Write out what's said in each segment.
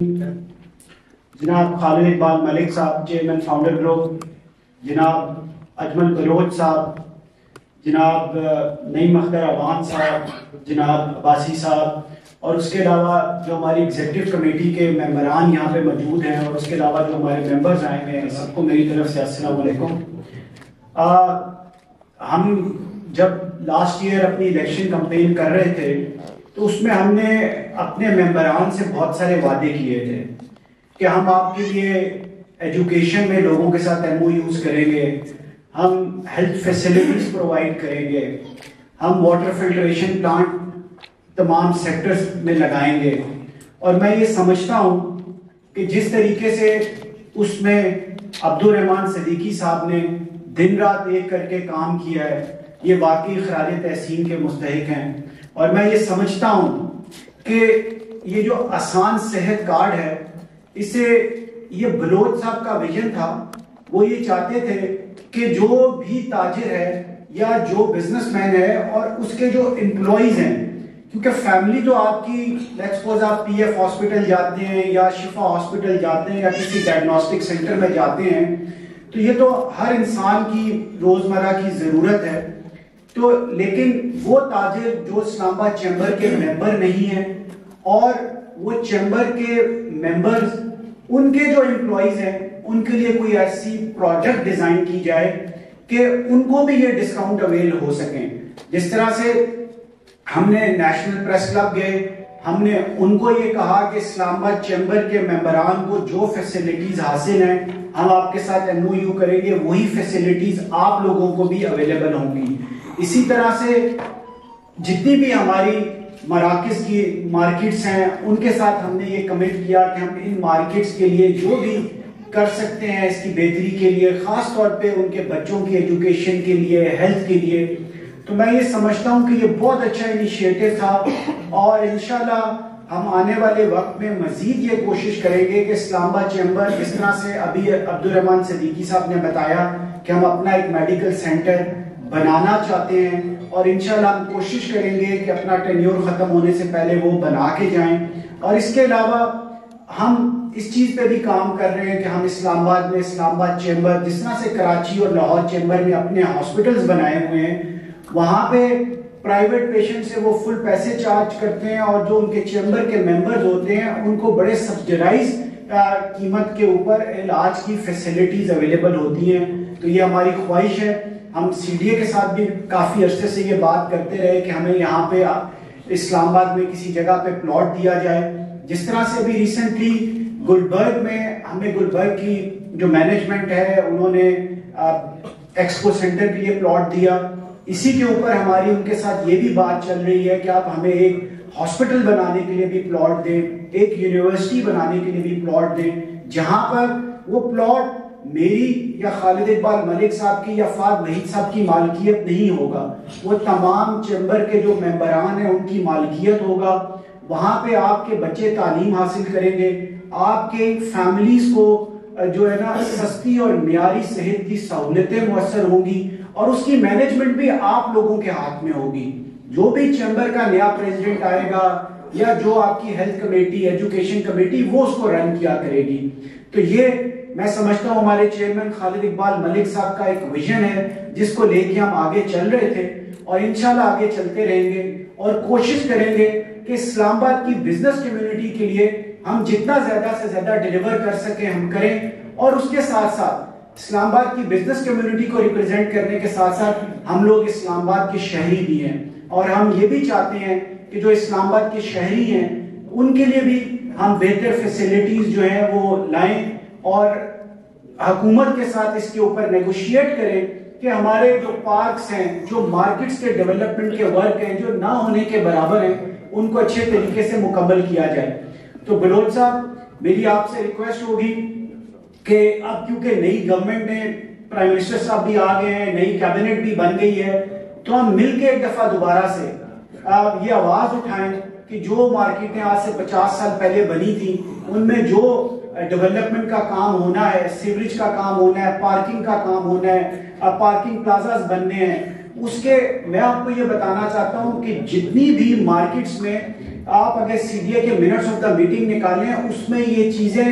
جناب خالد اقبال ملک صاحب chairman founder group, جناب اجمل بلوچ صاحب، جناب نعیم اختر عوان صاحب، جناب عباسی صاحب، اور اس کے علاوہ جو ہماری ایگزیکٹو کمیٹی کے ممبران یہاں پہ موجود ہیں، اور اس کے علاوہ جو ہمارے ممبرز آئے ہیں، سب کو میری طرف سے السلام علیکم۔ ہم جب لاسٹ ایئر اپنی الیکشن کمپین کر رہے تھے تو اس میں ہم نے اپنے ممبران سے بہت سارے وعدے کیے تھے کہ ہم آپ کے لیے ایجوکیشن میں لوگوں کے ساتھ ایم او یوز کریں گے، ہم ہیلتھ فیسلٹیز پرووائڈ کریں گے، ہم واٹر فلٹریشن پلانٹ تمام سیکٹرز میں لگائیں گے۔ اور میں یہ سمجھتا ہوں کہ جس طریقے سے اس میں عبدالرحمان صدیقی صاحب نے دن رات ایک کر کے کام کیا ہے، یہ واقعی خراج تحسین کے مستحق ہیں۔ اور میں یہ سمجھتا ہوں کہ یہ جو آسان صحت کارڈ ہے، اسے یہ بلوچ صاحب کا ویژن تھا، وہ یہ چاہتے تھے کہ جو بھی تاجر ہے یا جو بزنس مین ہے اور اس کے جو امپلائیز ہیں، کیونکہ فیملی تو آپ کی لیٹس سپوز آپ پی ایف ہاسپٹل جاتے ہیں یا شفا ہاسپٹل جاتے ہیں یا کسی ڈائگنوسٹک سینٹر میں جاتے ہیں، تو یہ تو ہر انسان کی روزمرہ کی ضرورت ہے۔ تو لیکن وہ تاجر جو اسلام آباد چیمبر کے ممبر نہیں ہیں اور وہ چیمبر کے ممبرز، ان کے جو امپلائیز ہیں، ان کے لیے کوئی ایسی پروجیکٹ ڈیزائن کی جائے کہ ان کو بھی یہ ڈسکاؤنٹ اویل ہو سکیں۔ جس طرح سے ہم نے نیشنل پریس کلب گئے، ہم نے ان کو یہ کہا کہ اسلام آباد چیمبر کے ممبران کو جو فیسلٹیز حاصل ہیں ہم آپ کے ساتھ ایم او یو کریں گے، وہی فیسلٹیز آپ لوگوں کو بھی اویلیبل ہوں گی۔ اسی طرح سے جتنی بھی ہماری مراکز کی مارکیٹس ہیں، ان کے ساتھ ہم نے یہ کمٹ کیا کہ ہم ان مارکیٹس کے لیے جو بھی کر سکتے ہیں اس کی بہتری کے لیے، خاص طور پہ ان کے بچوں کی ایجوکیشن کے لیے، ہیلتھ کے لیے، تو میں یہ سمجھتا ہوں کہ یہ بہت اچھا انیشیٹو تھا۔ اور انشاءاللہ ہم آنے والے وقت میں مزید یہ کوشش کریں گے کہ اسلام آباد چیمبر، جس طرح سے ابھی عبدالرحمان صدیقی صاحب نے بتایا کہ ہم اپنا ایک میڈیکل سینٹر بنانا چاہتے ہیں، اور انشاءاللہ ہم کوشش کریں گے کہ اپنا ٹینیور ختم ہونے سے پہلے وہ بنا کے جائیں۔ اور اس کے علاوہ ہم اس چیز پہ بھی کام کر رہے ہیں کہ ہم اسلام آباد میں اسلام آباد چیمبر، جس طرح سے کراچی اور لاہور چیمبر میں اپنے ہاسپٹلز بنائے ہوئے ہیں، وہاں پہ پرائیویٹ پیشنٹ سے وہ فل پیسے چارج کرتے ہیں، اور جو ان کے چیمبر کے ممبرز ہوتے ہیں ان کو بڑے سبسڈائز قیمت کے اوپر علاج کی فیسلٹیز اویلیبل ہوتی ہیں۔ تو یہ ہماری خواہش ہے۔ ہم سی ڈی اے کے ساتھ بھی کافی عرصے سے یہ بات کرتے رہے کہ ہمیں یہاں پہ اسلام آباد میں کسی جگہ پہ پلاٹ دیا جائے، جس طرح سے ابھی ریسنٹلی گلبرگ میں ہمیں گلبرگ کی جو مینجمنٹ ہے انہوں نے ایکسپو سینٹر کے لیے پلاٹ دیا۔ اسی کے اوپر ہماری ان کے ساتھ یہ بھی بات چل رہی ہے کہ آپ ہمیں ایک ہاسپٹل بنانے کے لیے بھی پلاٹ دیں، ایک یونیورسٹی بنانے کے لیے بھی پلاٹ دیں، جہاں پر وہ پلاٹ میری یا خالد اقبال ملک صاحب کی یا فہد وحید صاحب کی مالکیت نہیں ہوگا، وہ تمام چیمبر کے جو ممبران ہیں ان کی مالکیت ہوگا۔ وہاں پہ آپ کے بچے تعلیم حاصل کریں گے، آپ کے فیملیز کو جو ہے نا سستی اور معیاری صحت کی سہولتیں میسر ہوں گی، اور اس کی مینجمنٹ بھی آپ لوگوں کے ہاتھ میں ہوگی۔ جو بھی چیمبر کا نیا پریزیڈنٹ آئے گا یا جو آپ کی ہیلتھ کمیٹی، ایجوکیشن کمیٹی، وہ اس کو رن کیا کرے گی۔ تو یہ میں سمجھتا ہوں ہمارے چیئرمین خالد اقبال ملک صاحب کا ایک ویژن ہے جس کو لے کے ہم آگے چل رہے تھے، اور انشاءاللہ آگے چلتے رہیں گے، اور کوشش کریں گے کہ اسلام آباد کی بزنس کمیونٹی کے لیے ہم جتنا زیادہ سے زیادہ ڈیلیور کر سکیں ہم کریں، اور اس کے ساتھ ساتھ اسلام آباد کی بزنس کمیونٹی کو ریپرزینٹ کرنے کے ساتھ ساتھ ہم لوگ اسلام آباد کے شہری بھی ہیں، اور ہم یہ بھی چاہتے ہیں کہ جو اسلام آباد کے شہری ہیں ان کے لیے بھی ہم بہتر فیسلٹیز جو ہیں وہ لائیں، اور حکومت کے ساتھ اس کے اوپر نیگوشیٹ کریں کہ ہمارے جو پارکس ہیں، جو مارکیٹس کے ڈیولپمنٹ کے ورک ہیں جو نہ ہونے کے برابر ہیں، ان کو اچھے طریقے سے مکمل کیا جائے۔ تو بلوچ صاحب، میری آپ سے ریکویسٹ ہوگی کہ اب کیونکہ نئی گورنمنٹ نے پرائم منسٹر صاحب بھی آ گئے ہیں، نئی کیبنٹ بھی بن گئی ہے، تو ہم مل کے ایک دفعہ دوبارہ سے یہ آواز اٹھائیں کہ جو مارکیٹیں آج سے 50 سال پہلے بنی تھیں ان میں جو ڈیولپمنٹ کا کام ہونا ہے، سیوریج کا کام ہونا ہے، پارکنگ کا کام ہونا ہے، پارکنگ پلازاز بننے ہیں، اس کے میں آپ کو یہ بتانا چاہتا ہوں کہ جتنی بھی مارکیٹس میں آپ اگر سی ڈی اے کے منٹس آف دا میٹنگ نکالیں اس میں یہ چیزیں،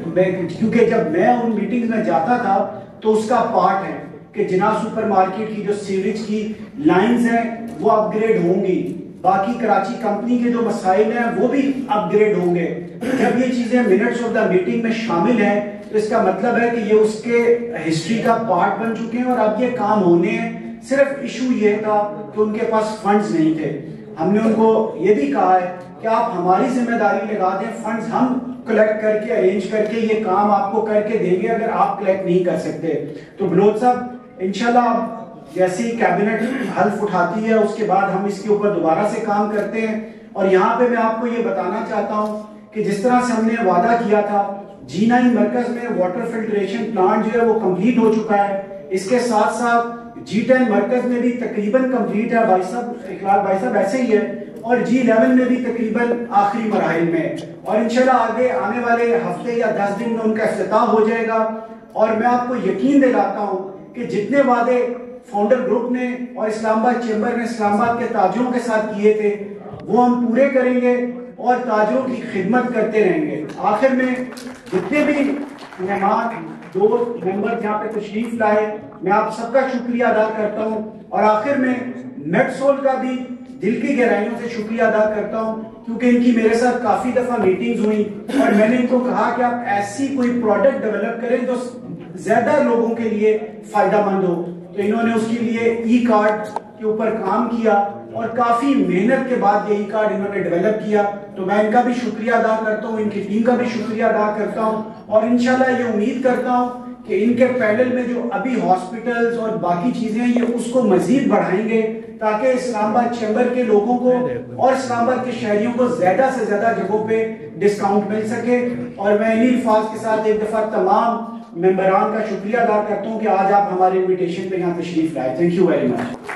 کیونکہ جب میں ان میٹنگز میں جاتا تھا تو اس کا پارٹ ہے کہ جناح سپر مارکیٹ کی جو سیوریج کی لائنز ہیں وہ اپ گریڈ ہوں گی، باقی کراچی کمپنی کے جو مسائل ہیں وہ بھی اپ گریڈ ہوں گے. جب یہ چیزیں منٹس آف دا میٹنگ میں شامل ہیں تو اس کا مطلب ہے کہ یہ اس کے ہسٹری کا پارٹ بن چکے ہیں اور اب یہ کام ہونے ہیں. صرف ایشو یہ تھا کہ ان کے پاس فنڈز نہیں تھے. ہم نے ان کو یہ بھی کہا ہے کہ آپ ہماری ذمہ داری لگا دیں، فنڈز ہم کلیکٹ کر کے ارینج کر کے یہ کام آپ کو کر کے دیں گے اگر آپ کلیکٹ نہیں کر سکتے. تو بلوچ صاحب انشاءاللہ جیسی کیبنٹ حلف اٹھاتی ہے اس کے بعد ہم اس کے اوپر دوبارہ سے کام کرتے ہیں. اور یہاں پہ میں آپ کو یہ بتانا چاہتا ہوں کہ جس طرح سے ہم نے وعدہ کیا تھا G9 مرکز میں واٹر فلٹریشن پلانٹ جو ہے وہ کمپلیٹ ہو چکا ہے. اس کے ساتھ ساتھ G10 مرکز میں بھی تقریباً کمپلیٹ ہے، بھائی صاحب اقلال بھائی صاحب ایسے ہی ہے، اور G11 میں بھی تقریباً آخری مراحل میں، اور انشاءاللہ آگے آنے والے ہفتے یا 10 دن میں ان کا افتتاح ہو جائے گا. اور میں آپ کو یقین دلاتا ہوں کہ جتنے وعدے فاؤنڈر گروپ نے اور اسلام آباد چیمبر نے اسلام آباد کے تاجروں کے ساتھ کیے تھے وہ ہم پورے کریں گے اور تاجروں کی خدمت کرتے رہیں گے. آخر میں جتنے بھی مہمان دوست ممبر جہاں پہ تشریف لائے میں آپ سب کا شکریہ ادا کرتا ہوں، اور آخر میں میڈسول کا بھی دل کی گہرائیوں سے شکریہ ادا کرتا ہوں کیونکہ ان کی میرے ساتھ کافی دفعہ میٹنگز ہوئی اور میں نے ان کو کہا کہ آپ ایسی کوئی پروڈکٹ ڈیولپ کریں جو زیادہ لوگوں کے لیے فائدہ مند ہو. تو انہوں نے اس کے لیے ای کارڈ کے اوپر کام کیا اور کافی محنت کے بعد یہ ای کارڈ انہوں نے ڈیولپ کیا. تو میں ان کا بھی شکریہ ادا کرتا ہوں، ان کی ٹیم کا بھی شکریہ ادا کرتا ہوں، اور انشاءاللہ یہ امید کرتا ہوں کہ ان کے پینل میں جو ابھی ہاسپٹلز اور باقی چیزیں ہیں یہ اس کو مزید بڑھائیں گے تاکہ اسلام آباد چیمبر کے لوگوں کو اور اسلام آباد کے شہریوں کو زیادہ سے زیادہ جگہوں پہ ڈسکاؤنٹ مل سکے. اور میں انہی الفاظ کے ساتھ ایک دفعہ تمام ممبران کا شکریہ ادا کرتا ہوں کہ آج آپ ہمارے انویٹیشن پہ یہاں تشریف لائے. Thank you very much.